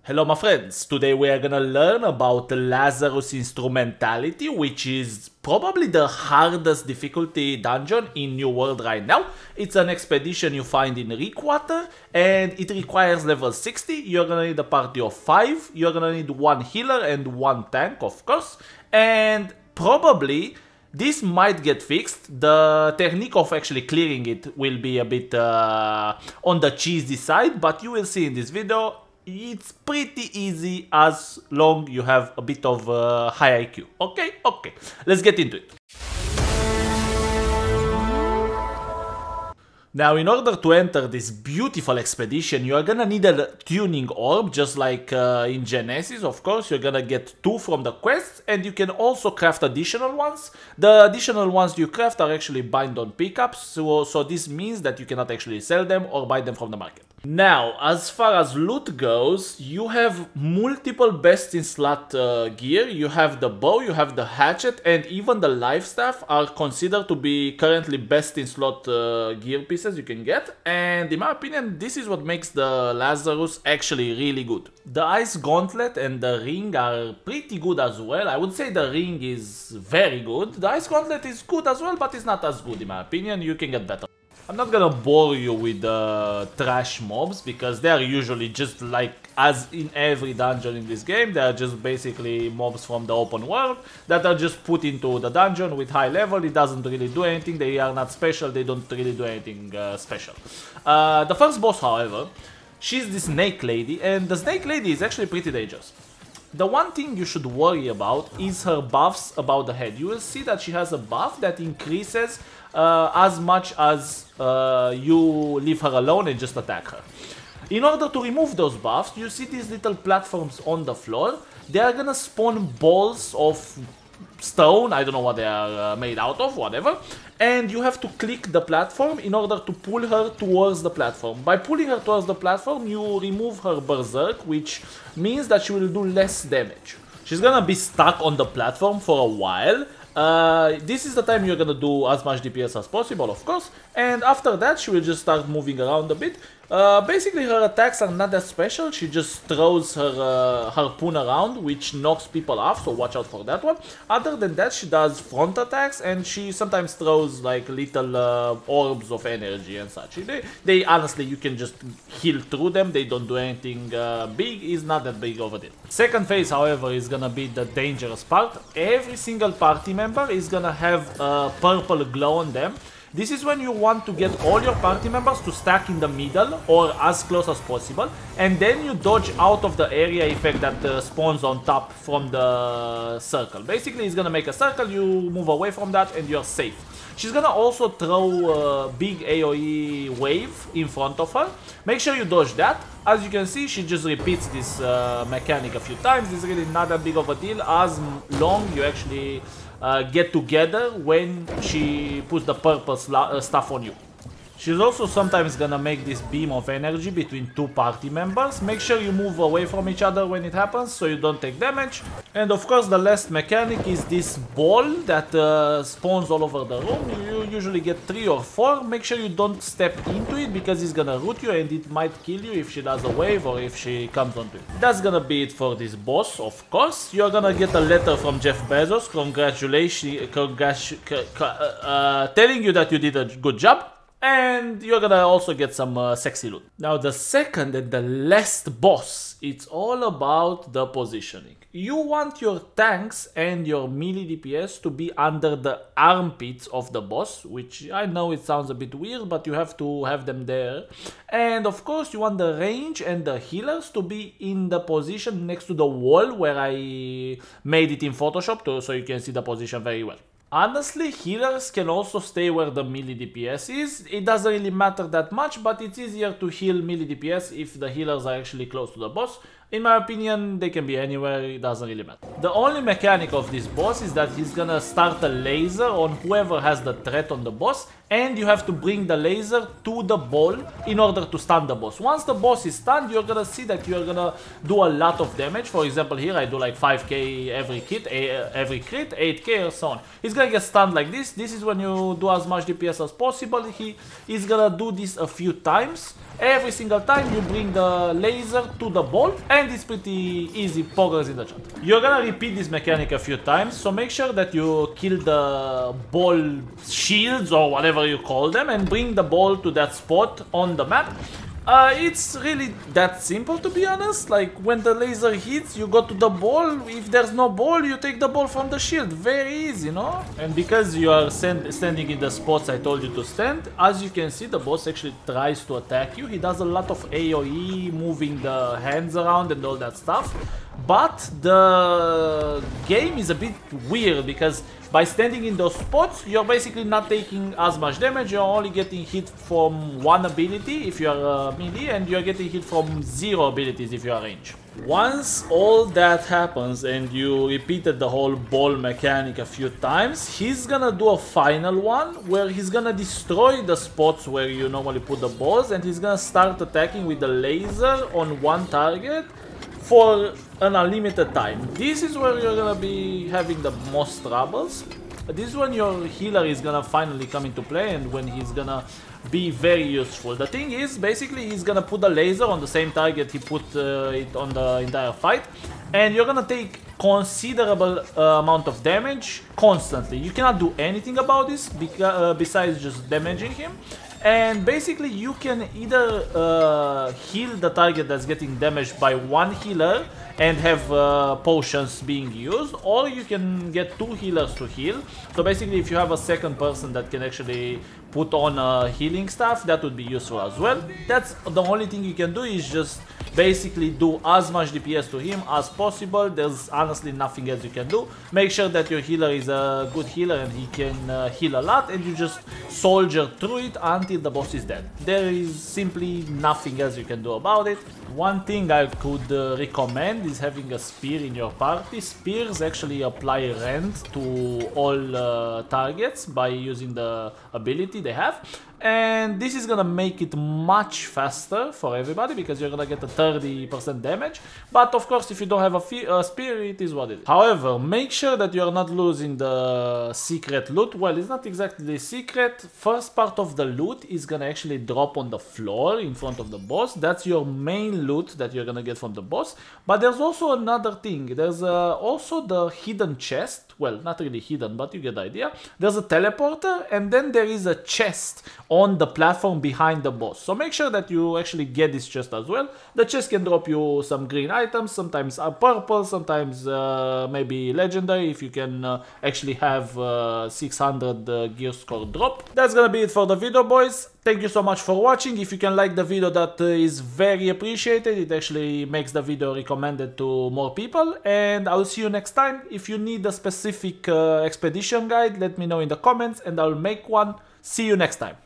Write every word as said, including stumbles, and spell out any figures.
Hello my friends, today we are gonna learn about Lazarus Instrumentality, which is probably the hardest difficulty dungeon in New World right now. It's an expedition you find in Reekwater and it requires level sixty. You're gonna need a party of five, you're gonna need one healer and one tank of course, and probably this might get fixed. The technique of actually clearing it will be a bit uh, on the cheesy side, but you will see in this video it's pretty easy as long you have a bit of uh, high I Q. Okay, okay, let's get into it. Now, in order to enter this beautiful expedition, you are gonna need a tuning orb, just like uh, in Genesis, of course. You're gonna get two from the quests, and you can also craft additional ones. The additional ones you craft are actually bind on pickups, so, so this means that you cannot actually sell them or buy them from the market. Now, as far as loot goes, you have multiple best in slot uh, gear. You have the bow, you have the hatchet, and even the life staff are considered to be currently best in slot uh, gear pieces you can get. And in my opinion, this is what makes the Lazarus actually really good. The ice gauntlet and the ring are pretty good as well. I would say the ring is very good. The ice gauntlet is good as well, but it's not as good in my opinion. You can get better. I'm not gonna bore you with the uh, trash mobs because they are usually just like as in every dungeon in this game. They are just basically mobs from the open world that are just put into the dungeon with high level. It doesn't really do anything. They are not special. They don't really do anything uh, special. Uh, the first boss, however, she's the snake lady, and the snake lady is actually pretty dangerous. The one thing you should worry about is her buffs about the head. You will see that she has a buff that increases uh, as much as uh, you leave her alone and just attack her. In order to remove those buffs, you see these little platforms on the floor. They are gonna spawn balls of stone, I don't know what they are uh, made out of, whatever, and you have to click the platform in order to pull her towards the platform. By pulling her towards the platform, you remove her berserk, which means that she will do less damage. She's gonna be stuck on the platform for a while. Uh, this is the time you're gonna do as much D P S as possible, of course, and after that she will just start moving around a bit. Uh, basically her attacks are not that special. She just throws her uh, harpoon around, which knocks people off, so watch out for that one. Other than that, she does front attacks, and she sometimes throws like little uh, orbs of energy and such. They, they honestly, you can just heal through them. They don't do anything uh, big. It's not that big over there. Second phase, however, is gonna be the dangerous part. Every single party member is gonna have a purple glow on them. This is when you want to get all your party members to stack in the middle or as close as possible, and then you dodge out of the area effect that uh, spawns on top from the circle. Basically, it's gonna make a circle, you move away from that and you're safe. She's gonna also throw a big A O E wave in front of her. Make sure you dodge that. As you can see, she just repeats this uh, mechanic a few times. It's really not that big of a deal as long you actually Uh, get together when she puts the purple uh, stuff on you. She's also sometimes gonna make this beam of energy between two party members. Make sure you move away from each other when it happens so you don't take damage. And of course the last mechanic is this ball that uh, spawns all over the room. You usually get three or four. Make sure you don't step into it because it's gonna root you and it might kill you if she does a wave or if she comes onto it. That's gonna be it for this boss, of course. You're gonna get a letter from Jeff Bezos. Congratulations, congrats, uh, uh, telling you that you did a good job. And you're gonna also get some uh, sexy loot. Now the second and the last boss, it's all about the positioning. You want your tanks and your melee D P S to be under the armpits of the boss, which I know it sounds a bit weird, but you have to have them there. And of course you want the range and the healers to be in the position next to the wall where I made it in Photoshop to, so you can see the position very well. Honestly, healers can also stay where the melee D P S is. It doesn't really matter that much, but it's easier to heal melee D P S if the healers are actually close to the boss. In my opinion, they can be anywhere, it doesn't really matter. The only mechanic of this boss is that he's gonna start a laser on whoever has the threat on the boss, and you have to bring the laser to the ball in order to stun the boss. Once the boss is stunned, you're gonna see that you're gonna do a lot of damage. For example, here I do like five K every hit, every crit, eight K or so on. It's gonna gonna get stunned like this. This is when you do as much D P S as possible. He is gonna do this a few times. Every single time you bring the laser to the ball, and it's pretty easy, poggers in the chat. You're gonna repeat this mechanic a few times, so make sure that you kill the ball shields or whatever you call them and bring the ball to that spot on the map. Uh, it's really that simple, to be honest. Like, when the laser hits, you go to the ball. If there's no ball, you take the ball from the shield. Very easy, no? And because you are stand standing in the spots I told you to stand, as you can see, the boss actually tries to attack you. He does a lot of A O E, moving the hands around and all that stuff. But the game is a bit weird because by standing in those spots, you're basically not taking as much damage. You're only getting hit from one ability if you're uh, melee, and you're getting hit from zero abilities if you're range. Once all that happens and you repeated the whole ball mechanic a few times, he's gonna do a final one where he's gonna destroy the spots where you normally put the balls, and he's gonna start attacking with the laser on one target for an unlimited time. This is where you're gonna be having the most troubles. This is when your healer is gonna finally come into play and when he's gonna be very useful. The thing is, basically he's gonna put the laser on the same target he put uh, it on the entire fight, and you're gonna take considerable uh, amount of damage constantly. You cannot do anything about this uh, besides just damaging him. And basically you can either uh, heal the target that's getting damaged by one healer and have uh, potions being used, or you can get two healers to heal. So basically if you have a second person that can actually put on uh, healing stuff, that would be useful as well. That's the only thing you can do, is just basically do as much D P S to him as possible. There's honestly nothing else you can do. Make sure that your healer is a good healer and he can uh, heal a lot, and you just soldier through it until the boss is dead. There is simply nothing else you can do about it. One thing I could uh, recommend is having a spear in your party. Spears actually apply rend to all uh, targets by using the ability they have. And this is gonna make it much faster for everybody because you're gonna get a thirty percent damage. But of course, if you don't have a, a spear, it is what it is. However, make sure that you're not losing the secret loot. Well, it's not exactly secret. First part of the loot is gonna actually drop on the floor in front of the boss. That's your main loot that you're gonna get from the boss. But there's also another thing. There's uh, also the hidden chest. Well, not really hidden, but you get the idea. There's a teleporter, and then there is a chest on the platform behind the boss. So make sure that you actually get this chest as well. The chest can drop you some green items, sometimes a purple, sometimes uh, maybe legendary if you can uh, actually have uh, six hundred uh, gear score drop. That's gonna be it for the video, boys. Thank you so much for watching. If you can like the video, that uh, is very appreciated. It actually makes the video recommended to more people. And I'll see you next time. If you need a specific uh, expedition guide, let me know in the comments and I'll make one. See you next time.